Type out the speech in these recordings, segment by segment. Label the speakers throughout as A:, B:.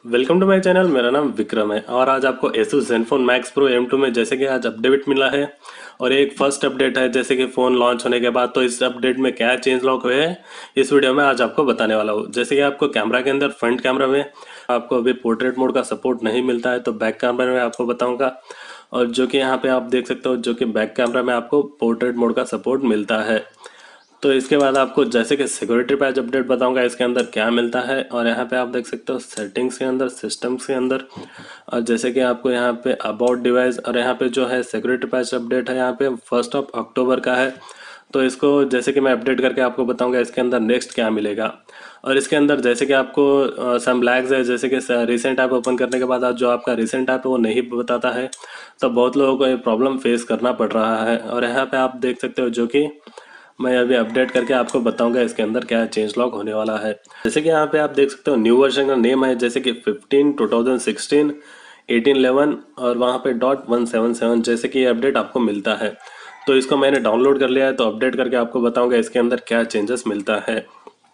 A: Welcome to my channel. मेरा नाम विक्रम है और आज आपको Asus Zenfone Max Pro M2 में जैसे कि आज अपडेट मिला है और एक फर्स्ट अपडेट है जैसे कि फ़ोन लॉन्च होने के बाद। तो इस अपडेट में क्या चेंज लॉक हुए हैं इस वीडियो में आज आपको बताने वाला हूँ। जैसे कि आपको कैमरा के अंदर फ्रंट कैमरा में आपको अभी पोर्ट्रेट मोड का सपोर्ट नहीं मिलता है, तो बैक कैमरा में आपको बताऊँगा। और जो कि यहाँ पे आप देख सकते हो, जो कि बैक कैमरा में आपको पोर्ट्रेट मोड का सपोर्ट मिलता है। तो इसके बाद आपको जैसे कि सिक्योरिटी पैच अपडेट बताऊंगा इसके अंदर क्या मिलता है। और यहाँ पे आप देख सकते हो सेटिंग्स के अंदर, सिस्टम्स के अंदर, और जैसे कि आपको यहाँ पे अबाउट डिवाइस, और यहाँ पे जो है सिक्योरिटी पैच अपडेट है यहाँ पे 1 अक्टूबर का है। तो इसको जैसे कि मैं अपडेट करके आपको बताऊंगा इसके अंदर नेक्स्ट क्या मिलेगा। और इसके अंदर जैसे कि आपको सम लैग्स है, जैसे कि रिसेंट ऐप ओपन करने के बाद आज जो आपका रिसेंट ऐप है वो नहीं बताता है, तो बहुत लोगों को ये प्रॉब्लम फेस करना पड़ रहा है। और यहाँ पे आप देख सकते हो जो कि मैं अभी अपडेट करके आपको बताऊंगा इसके अंदर क्या चेंज लॉग होने वाला है। जैसे कि यहाँ पे आप देख सकते हो न्यू वर्जन का नेम है जैसे कि 15 2016 1811 और वहाँ पे .177 जैसे कि ये अपडेट आपको मिलता है। तो इसको मैंने डाउनलोड कर लिया है, तो अपडेट करके आपको बताऊंगा इसके अंदर क्या चेंजेस मिलता है।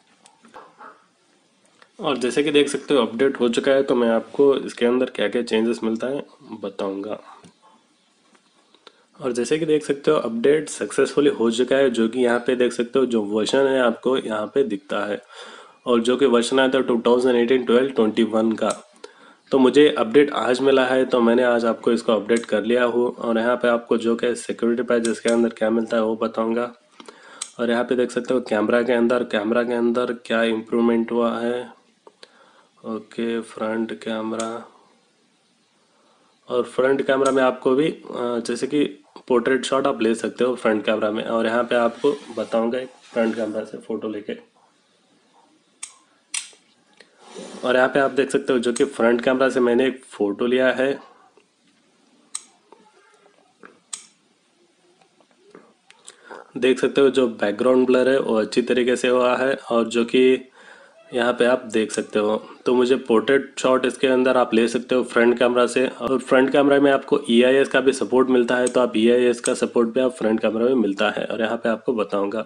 A: और जैसे कि देख सकते हो अपडेट हो चुका है, तो मैं आपको इसके अंदर क्या क्या चेंजेस मिलता है बताऊंगा। और जैसे कि देख सकते हो अपडेट सक्सेसफुली हो चुका है, जो कि यहाँ पे देख सकते हो जो वर्जन है आपको यहाँ पे दिखता है। और जो कि वर्जन आया था 2018-12-21 का। तो मुझे अपडेट आज मिला है, तो मैंने आज आपको इसको अपडेट कर लिया हूँ। और यहाँ पे आपको जो कि सिक्योरिटी पैच इसके अंदर क्या मिलता है वो बताऊँगा। और यहाँ पे देख सकते हो कैमरा के अंदर क्या इम्प्रूवमेंट हुआ है। ओके, फ्रंट कैमरा, और फ्रंट कैमरा में आपको भी जैसे कि पोर्ट्रेट शॉट आप ले सकते हो फ्रंट कैमरा में। और यहाँ पे आपको बताऊंगा एक फ्रंट कैमरा से फ़ोटो लेके। और यहाँ पे आप देख सकते हो जो कि फ्रंट कैमरा से मैंने एक फ़ोटो लिया है। देख सकते हो जो बैकग्राउंड ब्लर है वो अच्छी तरीके से हुआ है, और जो कि यहाँ पे आप देख सकते हो। तो मुझे पोर्ट्रेट शॉट इसके अंदर आप ले सकते हो फ्रंट कैमरा से। और फ्रंट कैमरा में आपको EIS का भी सपोर्ट मिलता है, तो आप EIS का सपोर्ट भी आप फ्रंट कैमरा में मिलता है। और यहाँ पे आपको बताऊंगा,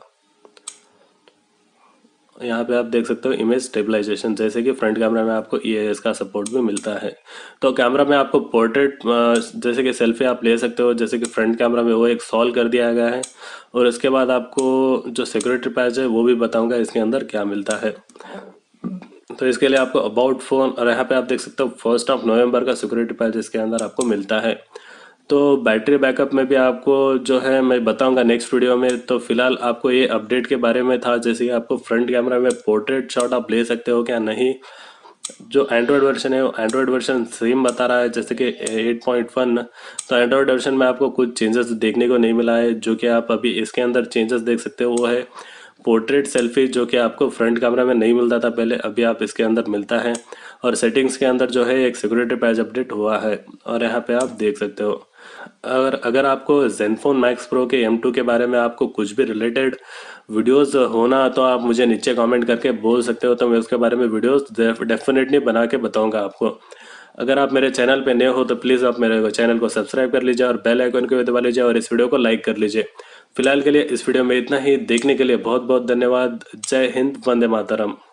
A: यहाँ पे आप देख सकते हो इमेज स्टेबलाइजेशन, जैसे कि फ्रंट कैमरा में आपको EIS का सपोर्ट भी मिलता है। तो कैमरा में आपको पोर्ट्रेट जैसे कि सेल्फी आप ले सकते हो, जैसे कि फ्रंट कैमरा में वो एक सॉल्व कर दिया गया है। और उसके बाद आपको जो सिक्योरिटी पैच है वो भी बताऊंगा इसके अंदर क्या मिलता है। तो इसके लिए आपको अबाउट फ़ोन, और यहाँ पे आप देख सकते हो 1 नवंबर का सिक्योरिटी पैच इसके अंदर आपको मिलता है। तो बैटरी बैकअप में भी आपको जो है मैं बताऊंगा नेक्स्ट वीडियो में। तो फिलहाल आपको ये अपडेट के बारे में था, जैसे कि आपको फ्रंट कैमरा में पोर्ट्रेट शॉट आप ले सकते हो क्या नहीं। जो एंड्रॉयड वर्जन है वो एंड्रॉयड वर्जन सेम बता रहा है जैसे कि 8.1। तो एंड्रॉयड वर्जन में आपको कुछ चेंजेस देखने को नहीं मिला है। जो कि आप अभी इसके अंदर चेंजेस देख सकते हो वो है पोर्ट्रेट सेल्फी, जो कि आपको फ्रंट कैमरा में नहीं मिलता था पहले, अभी आप इसके अंदर मिलता है। और सेटिंग्स के अंदर जो है एक सिक्योरिटी पैच अपडेट हुआ है, और यहाँ पे आप देख सकते हो। अगर अगर आपको Zenfone Max Pro के M2 के बारे में आपको कुछ भी रिलेटेड वीडियोस होना, तो आप मुझे नीचे कमेंट करके बोल सकते हो, तो मैं उसके बारे में वीडियोस डेफिनेटली बना के बताऊंगा आपको। अगर आप मेरे चैनल पे नए हो तो प्लीज़ आप मेरे चैनल को सब्सक्राइब कर लीजिए और बेल आइकन को भी दबा लीजिए और इस वीडियो को लाइक कर लीजिए। फिलहाल के लिए इस वीडियो में इतना ही। देखने के लिए बहुत बहुत धन्यवाद। जय हिंद, वंदे मातरम।